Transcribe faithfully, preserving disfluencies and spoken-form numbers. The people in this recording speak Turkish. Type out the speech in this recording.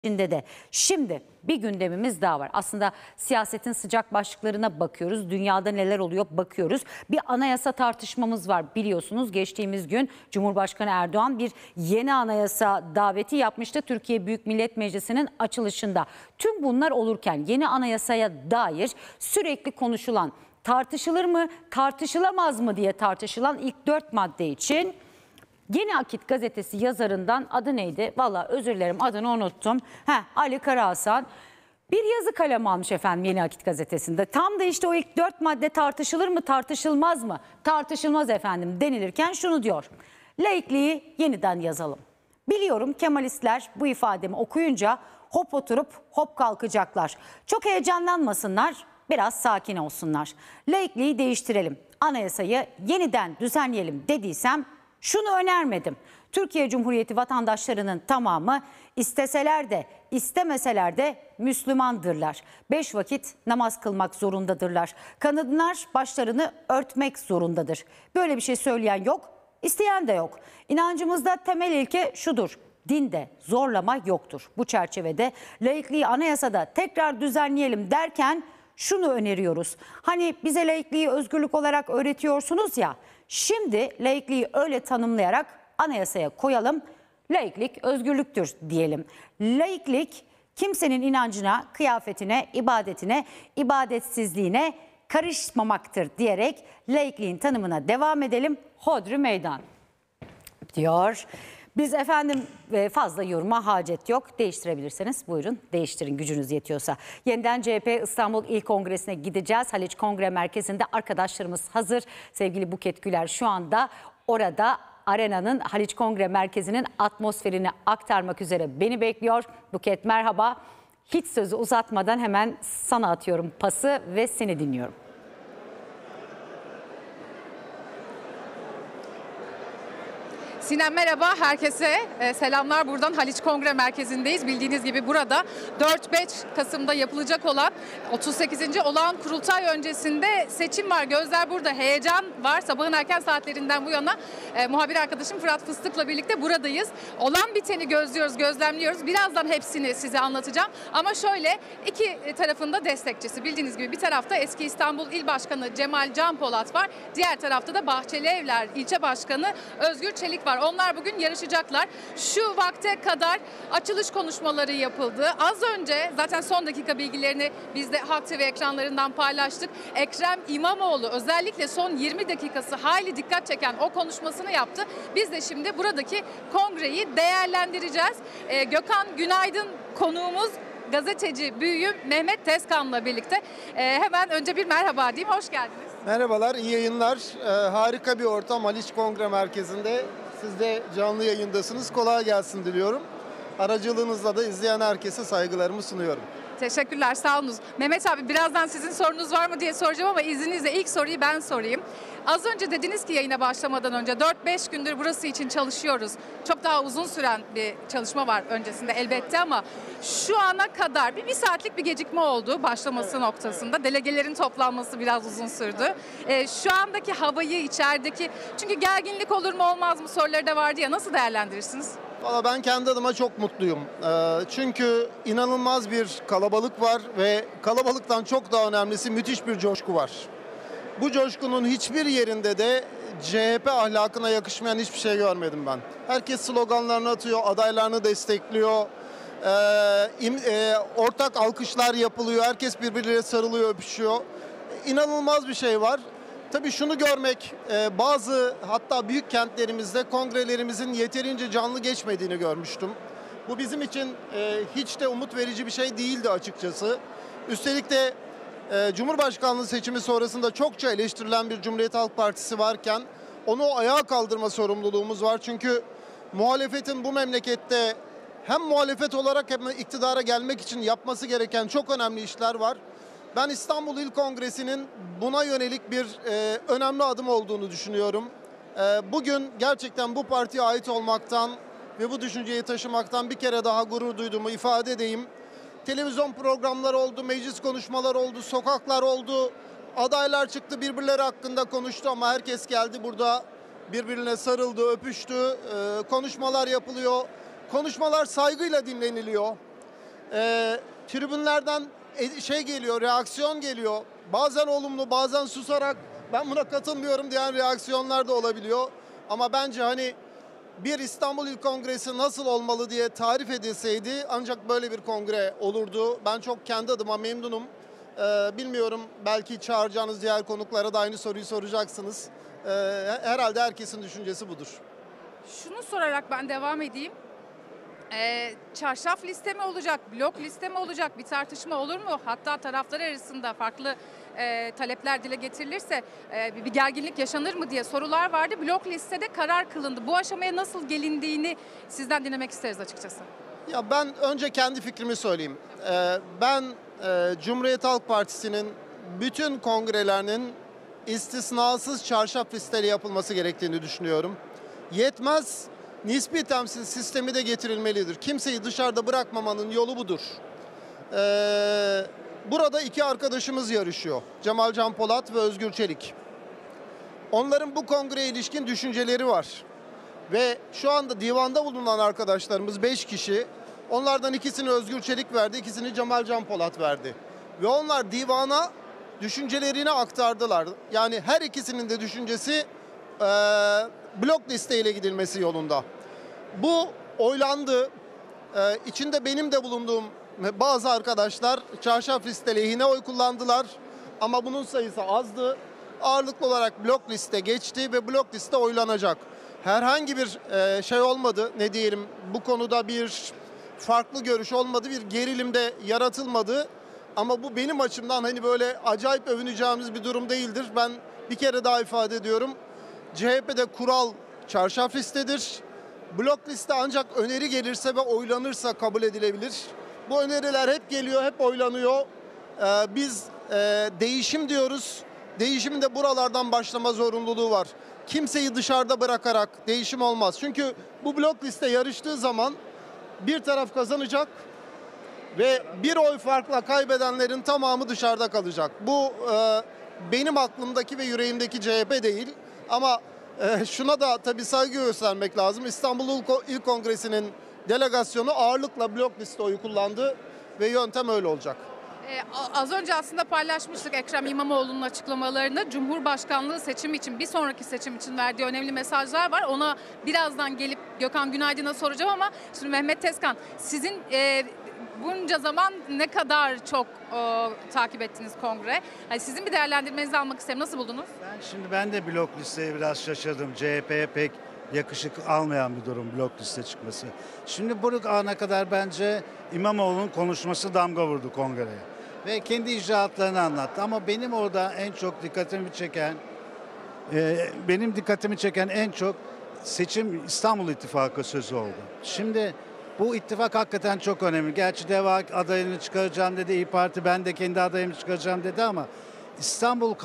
de. Şimdi bir gündemimiz daha var. Aslında siyasetin sıcak başlıklarına bakıyoruz. Dünyada neler oluyor bakıyoruz. Bir anayasa tartışmamız var biliyorsunuz. Geçtiğimiz gün Cumhurbaşkanı Erdoğan bir yeni anayasa daveti yapmıştı Türkiye Büyük Millet Meclisi'nin açılışında. Tüm bunlar olurken yeni anayasaya dair sürekli konuşulan, tartışılır mı, tartışılamaz mı diye tartışılan ilk dört madde için Yeni Akit gazetesi yazarından, adı neydi? Vallahi özür dilerim, adını unuttum. Heh, Ali Karahasan bir yazı kalemi almış efendim Yeni Akit gazetesinde. Tam da işte o ilk dört madde tartışılır mı, tartışılmaz mı? Tartışılmaz efendim denilirken şunu diyor: laikliği yeniden yazalım. Biliyorum Kemalistler bu ifademi okuyunca hop oturup hop kalkacaklar. Çok heyecanlanmasınlar, biraz sakin olsunlar. Laikliği değiştirelim, anayasayı yeniden düzenleyelim dediysem şunu önermedim. Türkiye Cumhuriyeti vatandaşlarının tamamı isteseler de istemeseler de Müslümandırlar. Beş vakit namaz kılmak zorundadırlar. Kadınlar başlarını örtmek zorundadır. Böyle bir şey söyleyen yok, isteyen de yok. İnancımızda temel ilke şudur: dinde zorlama yoktur. Bu çerçevede laikliği anayasada tekrar düzenleyelim derken şunu öneriyoruz. Hani bize laikliği özgürlük olarak öğretiyorsunuz ya. Şimdi laikliği öyle tanımlayarak anayasaya koyalım. Laiklik özgürlüktür diyelim. Laiklik kimsenin inancına, kıyafetine, ibadetine, ibadetsizliğine karışmamaktır diyerek laikliğin tanımına devam edelim. Hodri meydan diyor. Biz efendim fazla yoruma hacet yok. Değiştirebilirseniz buyurun değiştirin, gücünüz yetiyorsa. Yeniden C H P İstanbul İl Kongresi'ne gideceğiz. Haliç Kongre Merkezi'nde arkadaşlarımız hazır. Sevgili Buket Güler şu anda orada, arenanın, Haliç Kongre Merkezi'nin atmosferini aktarmak üzere beni bekliyor. Buket merhaba. Hiç sözü uzatmadan hemen sana atıyorum pası ve seni dinliyorum. Sinem merhaba, herkese e, selamlar. Buradan Haliç Kongre Merkezi'ndeyiz. Bildiğiniz gibi burada dört beş Kasım'da yapılacak olan otuz sekizinci olağan kurultay öncesinde seçim var. Gözler burada, heyecan var. Sabahın erken saatlerinden bu yana e, muhabir arkadaşım Fırat Fıstık'la birlikte buradayız. Olan biteni gözlüyoruz, gözlemliyoruz. Birazdan hepsini size anlatacağım. Ama şöyle, iki tarafında destekçisi. Bildiğiniz gibi bir tarafta eski İstanbul İl Başkanı Cemal Can Polat var. Diğer tarafta da Bahçelievler İlçe Başkanı Özgür Çelik var. Onlar bugün yarışacaklar. Şu vakte kadar açılış konuşmaları yapıldı. Az önce zaten son dakika bilgilerini biz de Halk T V ekranlarından paylaştık. Ekrem İmamoğlu özellikle son yirmi dakikası hayli dikkat çeken o konuşmasını yaptı. Biz de şimdi buradaki kongreyi değerlendireceğiz. Ee, Gökhan Günaydın konuğumuz, gazeteci büyüğüm Mehmet Tezkan'la birlikte. Ee, hemen önce bir merhaba diyeyim. Hoş geldiniz. Merhabalar, iyi yayınlar. Ee, harika bir ortam Haliç Kongre Merkezi'nde. Siz de canlı yayındasınız. Kolay gelsin diliyorum. Aracılığınızla da izleyen herkese saygılarımı sunuyorum. Teşekkürler, sağ olunuz. Mehmet abi, birazdan sizin sorunuz var mı diye soracağım ama izninizle ilk soruyu ben sorayım. Az önce dediniz ki yayına başlamadan önce dört beş gündür burası için çalışıyoruz. Çok daha uzun süren bir çalışma var öncesinde elbette ama şu ana kadar bir, bir saatlik bir gecikme oldu başlaması evet. noktasında. Delegelerin toplanması biraz uzun sürdü. Ee, şu andaki havayı, içerideki, çünkü gerginlik olur mu olmaz mı soruları da vardı ya, nasıl değerlendirirsiniz? Valla ben kendi adıma çok mutluyum. Ee, çünkü inanılmaz bir kalabalık var ve kalabalıktan çok daha önemlisi müthiş bir coşku var. Bu coşkunun hiçbir yerinde de C H P ahlakına yakışmayan hiçbir şey görmedim ben. Herkes sloganlarını atıyor, adaylarını destekliyor. Ee, im, e, ortak alkışlar yapılıyor, herkes birbirleriyle sarılıyor, öpüşüyor. İnanılmaz bir şey var. Tabii şunu görmek, e, bazı hatta büyük kentlerimizde kongrelerimizin yeterince canlı geçmediğini görmüştüm. Bu bizim için e, hiç de umut verici bir şey değildi açıkçası. Üstelik de e, Cumhurbaşkanlığı seçimi sonrasında çokça eleştirilen bir Cumhuriyet Halk Partisi varken onu ayağa kaldırma sorumluluğumuz var. Çünkü muhalefetin bu memlekette hem muhalefet olarak hem iktidara gelmek için yapması gereken çok önemli işler var. Ben İstanbul İl Kongresi'nin buna yönelik bir e, önemli adım olduğunu düşünüyorum. E, bugün gerçekten bu partiye ait olmaktan ve bu düşünceyi taşımaktan bir kere daha gurur duyduğumu ifade edeyim. Televizyon programları oldu, meclis konuşmaları oldu, sokaklar oldu. Adaylar çıktı, birbirleri hakkında konuştu ama herkes geldi burada birbirine sarıldı, öpüştü. E, konuşmalar yapılıyor. Konuşmalar saygıyla dinleniliyor. e, tribünlerden e- şey geliyor, reaksiyon geliyor. Bazen olumlu, bazen susarak ben buna katılmıyorum diyen reaksiyonlar da olabiliyor. Ama bence hani bir İstanbul İl Kongresi nasıl olmalı diye tarif edilseydi ancak böyle bir kongre olurdu. Ben çok kendi adıma memnunum. Ee, bilmiyorum, belki çağıracağınız diğer konuklara da aynı soruyu soracaksınız. Ee, herhalde herkesin düşüncesi budur. Şunu sorarak ben devam edeyim. Ee, çarşaf liste mi olacak, blok liste mi olacak, bir tartışma olur mu? Hatta taraflar arasında farklı e, talepler dile getirilirse e, bir, bir gerginlik yaşanır mı diye sorular vardı. Blok listede karar kılındı. Bu aşamaya nasıl gelindiğini sizden dinlemek isteriz açıkçası. Ya ben önce kendi fikrimi söyleyeyim. Ee, ben e, Cumhuriyet Halk Partisi'nin bütün kongrelerinin istisnasız çarşaf listeyle yapılması gerektiğini düşünüyorum. Yetmez, nispi temsil sistemi de getirilmelidir. Kimseyi dışarıda bırakmamanın yolu budur. Ee, burada iki arkadaşımız yarışıyor. Cemal Can Polat ve Özgür Çelik. Onların bu kongreye ilişkin düşünceleri var. Ve şu anda divanda bulunan arkadaşlarımız beş kişi. Onlardan ikisini Özgür Çelik verdi, ikisini Cemal Can Polat verdi. Ve onlar divana düşüncelerini aktardılar. Yani her ikisinin de düşüncesi e, blok listeyle gidilmesi yolunda. Bu oylandı. E, içinde benim de bulunduğum bazı arkadaşlar çarşaf liste lehine oy kullandılar. Ama bunun sayısı azdı. Ağırlıklı olarak blok liste geçti ve blok liste oylanacak. Herhangi bir e, şey olmadı, ne diyelim, bu konuda bir farklı görüş olmadı, bir gerilim de yaratılmadı. Ama bu benim açımdan hani böyle acayip övüneceğimiz bir durum değildir. Ben bir kere daha ifade ediyorum. C H P'de kural çarşaf listedir. Blok liste ancak öneri gelirse ve oylanırsa kabul edilebilir. Bu öneriler hep geliyor, hep oylanıyor. Ee, biz e, değişim diyoruz. Değişimin de buralardan başlama zorunluluğu var. Kimseyi dışarıda bırakarak değişim olmaz. Çünkü bu blok liste yarıştığı zaman bir taraf kazanacak ve bir oy farkla kaybedenlerin tamamı dışarıda kalacak. Bu e, benim aklımdaki ve yüreğimdeki C H P değil. Ama e, şuna da tabii saygı göstermek lazım. İstanbul İl Kongresi'nin delegasyonu ağırlıkla blok liste oyu kullandı ve yöntem öyle olacak. Ee, az önce aslında paylaşmıştık Ekrem İmamoğlu'nun açıklamalarını. Cumhurbaşkanlığı seçimi için, bir sonraki seçim için verdiği önemli mesajlar var. Ona birazdan gelip Gökhan Günaydın'a soracağım ama şimdi Mehmet Tezkan, sizin e, bunca zaman ne kadar çok e, takip ettiniz kongre? Yani sizin bir değerlendirmenizi almak isterim. Nasıl buldunuz? Ben şimdi ben de blok listeye biraz şaşırdım. C H P'ye pek yakışık almayan bir durum blok liste çıkması. Şimdi bu ana kadar bence İmamoğlu'nun konuşması damga vurdu kongreye. Ve kendi icraatlarını anlattı. Ama benim orada en çok dikkatimi çeken, e, benim dikkatimi çeken en çok seçim İstanbul İttifakı sözü oldu. Şimdi bu ittifak hakikaten çok önemli. Gerçi DEVA adayını çıkaracağım dedi, İYİ Parti ben de kendi adayımı çıkaracağım dedi ama İstanbul